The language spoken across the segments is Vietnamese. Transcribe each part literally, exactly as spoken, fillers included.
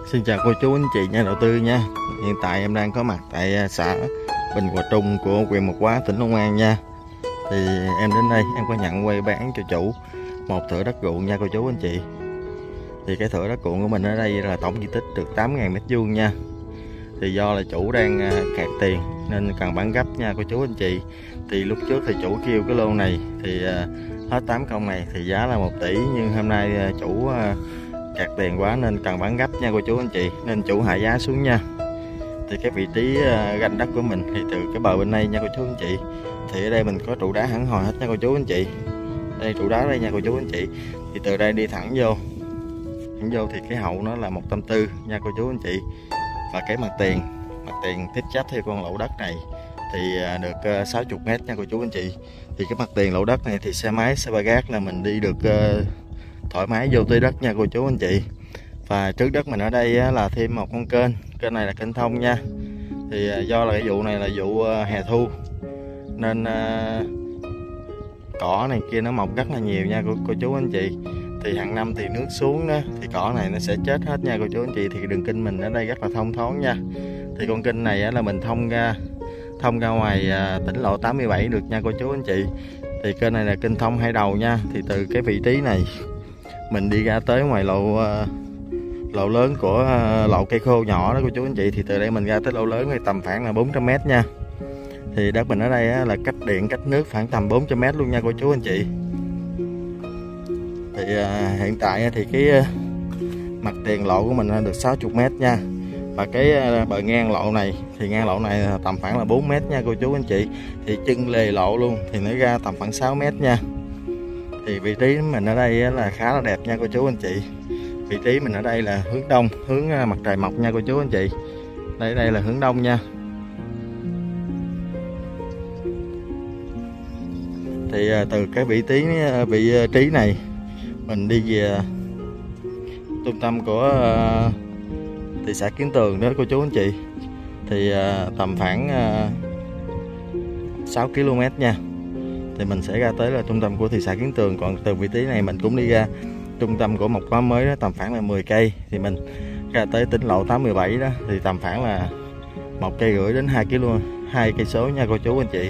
Xin chào cô chú anh chị nhà đầu tư nha. Hiện tại em đang có mặt tại xã Bình Hòa Trung của huyện Mộc Hóa, tỉnh Long An nha. Thì em đến đây em có nhận quay bán cho chủ một thửa đất ruộng nha cô chú anh chị. Thì cái thửa đất ruộng của mình ở đây là tổng diện tích được tám nghìn mét vuông nha. Thì do là chủ đang kẹt tiền nên cần bán gấp nha cô chú anh chị. Thì lúc trước thì chủ kêu cái lô này thì hết tám công này thì giá là một tỷ, nhưng hôm nay chủ kẹt tiền quá nên cần bán gấp nha cô chú anh chị, nên chủ hạ giá xuống nha. Thì cái vị trí ganh đất của mình thì từ cái bờ bên đây nha cô chú anh chị. Thì ở đây mình có trụ đá hẳn hồi hết nha cô chú anh chị. Đây trụ đá đây nha cô chú anh chị. Thì từ đây đi thẳng vô thẳng vô thì cái hậu nó là một trăm tư nha cô chú anh chị. Và cái mặt tiền mặt tiền tiếp giáp theo con lỗ đất này thì được sáu mươi mét nha cô chú anh chị. Thì cái mặt tiền lỗ đất này thì xe máy xe ba gác là mình đi được thoải mái vô tới đất nha cô chú anh chị. Và trước đất mình ở đây là thêm một con kênh, kênh này là kênh thông nha. Thì do là cái vụ này là vụ hè thu nên cỏ này kia nó mọc rất là nhiều nha cô, cô chú anh chị. Thì hàng năm thì nước xuống đó thì cỏ này nó sẽ chết hết nha cô chú anh chị. Thì đường kênh mình ở đây rất là thông thoáng nha. Thì con kênh này là mình thông ra thông ra ngoài tỉnh lộ tám mươi bảy được nha cô chú anh chị. Thì kênh này là kênh thông hai đầu nha. Thì từ cái vị trí này mình đi ra tới ngoài lộ lộ lớn của lộ cây khô nhỏ đó cô chú anh chị. Thì từ đây mình ra tới lộ lớn thì tầm khoảng là bốn trăm mét nha. Thì đất mình ở đây là cách điện cách nước khoảng tầm bốn trăm mét luôn nha cô chú anh chị. Thì à, hiện tại thì cái mặt tiền lộ của mình được sáu mươi mét nha. Và cái bờ ngang lộ này thì ngang lộ này tầm khoảng là bốn mét nha cô chú anh chị. Thì chân lề lộ luôn thì nó ra tầm khoảng sáu mét nha. Thì vị trí mình ở đây là khá là đẹp nha cô chú anh chị. Vị trí mình ở đây là hướng đông, hướng mặt trời mọc nha cô chú anh chị. Đây đây là hướng đông nha. Thì từ cái vị trí vị trí này mình đi về trung tâm của thị xã Kiến Tường đó cô chú anh chị. Thì tầm khoảng sáu ki lô mét nha. Thì mình sẽ ra tới là trung tâm của thị xã Kiến Tường. Còn từ vị trí này mình cũng đi ra trung tâm của Mộc Hóa mới đó, tầm khoảng là mười cây. Thì mình ra tới tỉnh lộ tám mươi bảy đó thì tầm khoảng là một cây rưỡi đến hai ki lô mét, hai cây số nha cô chú anh chị.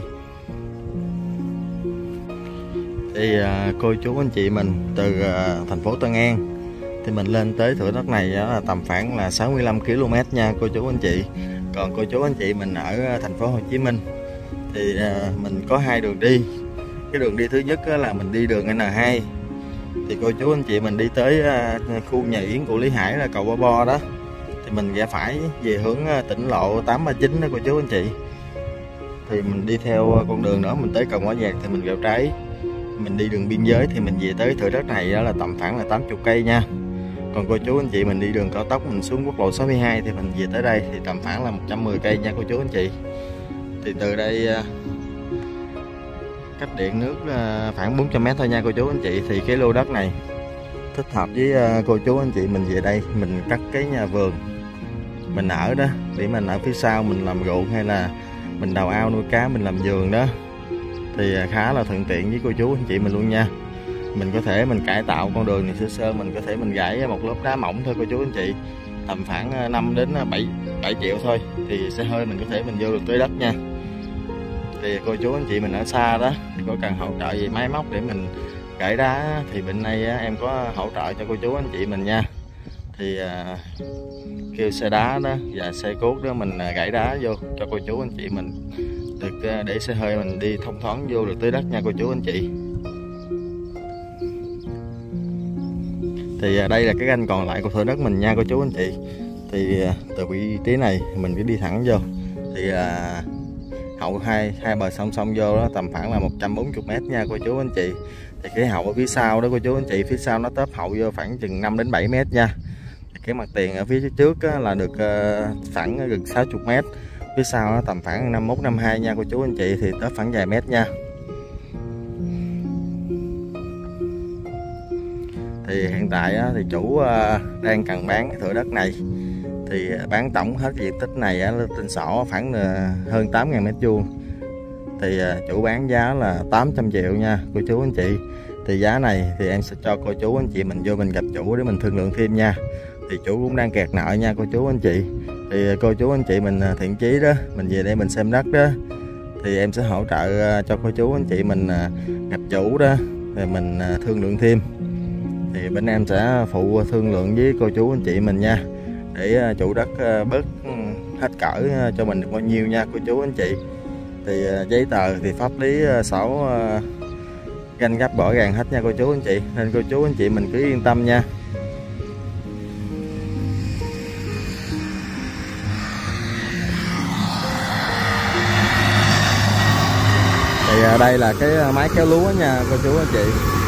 Thì à, cô chú anh chị mình từ à, thành phố Tân An thì mình lên tới thửa đất này đó là tầm khoảng là sáu mươi lăm ki lô mét nha cô chú anh chị. Còn cô chú anh chị mình ở thành phố Hồ Chí Minh thì à, mình có hai đường đi. Cái đường đi thứ nhất là mình đi đường N hai. Thì cô chú anh chị mình đi tới à, khu nhà Yến của Lý Hải là cầu Bo Bo đó. Thì mình rẽ phải về hướng tỉnh lộ tám ba chín đó cô chú anh chị. Thì mình đi theo con đường đó mình tới cầu Ngõ Vàng thì mình rẽ trái. Mình đi đường biên giới thì mình về tới thửa đất này đó là tầm khoảng là tám mươi cây nha. Còn cô chú anh chị mình đi đường cao tốc mình xuống quốc lộ sáu mươi hai thì mình về tới đây thì tầm khoảng là một trăm mười cây nha cô chú anh chị. Thì từ đây cách điện nước khoảng bốn trăm mét thôi nha cô chú anh chị. Thì cái lô đất này thích hợp với cô chú anh chị mình về đây mình cắt cái nhà vườn mình ở đó, để mình ở phía sau mình làm ruộng hay là mình đào ao nuôi cá mình làm vườn đó thì khá là thuận tiện với cô chú anh chị mình luôn nha. Mình có thể mình cải tạo con đường này sơ sơ, mình có thể mình gãy một lớp đá mỏng thôi cô chú anh chị, tầm khoảng năm đến bảy triệu thôi thì xe hơi mình có thể mình vô được tới đất nha. Thì cô chú anh chị mình ở xa đó thì có cần hỗ trợ gì máy móc để mình gãy đá thì bên đây em có hỗ trợ cho cô chú anh chị mình nha. Thì à, kêu xe đá đó và xe cuốc đó mình gãy đá vô cho cô chú anh chị mình được để xe hơi mình đi thông thoáng vô được tới đất nha cô chú anh chị. Thì đây là cái ranh còn lại của thửa đất mình nha cô chú anh chị. Thì từ vị trí này mình cứ đi thẳng vô thì à, hậu hai hai bờ song song vô đó tầm khoảng là một trăm bốn mươi mét nha cô chú anh chị. Thì cái hậu ở phía sau đó cô chú anh chị, phía sau nó tớp hậu vô khoảng chừng năm đến bảy mét nha. Thì cái mặt tiền ở phía trước là được uh, khoảng gần sáu mươi mét, phía sau đó, tầm khoảng năm mốt năm hai nha cô chú anh chị. Thì tớp khoảng vài mét nha. Thì hiện tại thì chủ đang cần bán cái thửa đất này. Thì bán tổng hết diện tích này trên sổ khoảng hơn tám nghìn mét vuông. Thì chủ bán giá là tám trăm triệu nha cô chú anh chị. Thì giá này thì em sẽ cho cô chú anh chị mình vô mình gặp chủ để mình thương lượng thêm nha. thì chủ cũng đang kẹt nợ nha cô chú anh chị. Thì cô chú anh chị mình thiện chí đó, mình về đây mình xem đất đó, thì em sẽ hỗ trợ cho cô chú anh chị mình gặp chủ đó, thì mình thương lượng thêm. Thì bên em sẽ phụ thương lượng với cô chú anh chị mình nha, để chủ đất bớt hết cỡ cho mình được bao nhiêu nha cô chú anh chị. Thì giấy tờ thì pháp lý sổ ganh gấp rõ ràng hết nha cô chú anh chị, nên cô chú anh chị mình cứ yên tâm nha. Thì đây là cái máy kéo lúa nha cô chú anh chị.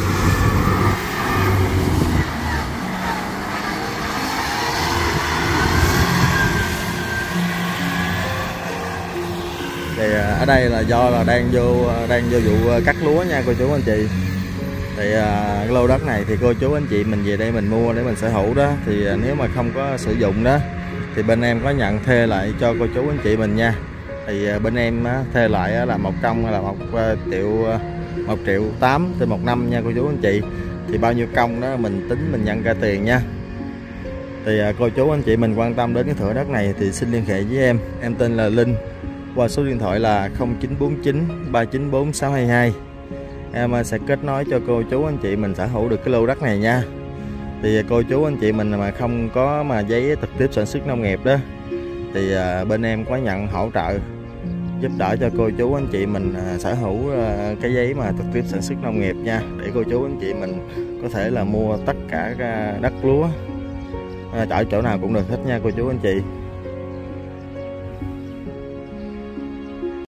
Thì ở đây là do là đang vô đang vô vụ cắt lúa nha cô chú anh chị. Thì cái lô đất này thì cô chú anh chị mình về đây mình mua để mình sở hữu đó, thì nếu mà không có sử dụng đó thì bên em có nhận thuê lại cho cô chú anh chị mình nha. Thì bên em thuê lại là một công là một triệu một triệu tám trên một năm nha cô chú anh chị. Thì bao nhiêu công đó mình tính mình nhận ra tiền nha. Thì cô chú anh chị mình quan tâm đến cái thửa đất này thì xin liên hệ với em. Em tên là Linh, qua số điện thoại là không chín bốn chín ba chín bốn sáu hai hai. Em sẽ kết nối cho cô chú anh chị mình sở hữu được cái lô đất này nha. Thì cô chú anh chị mình mà không có mà giấy trực tiếp sản xuất nông nghiệp đó, thì bên em có nhận hỗ trợ giúp đỡ cho cô chú anh chị mình sở hữu cái giấy mà trực tiếp sản xuất nông nghiệp nha, để cô chú anh chị mình có thể là mua tất cả đất lúa ở chỗ nào cũng được hết nha cô chú anh chị.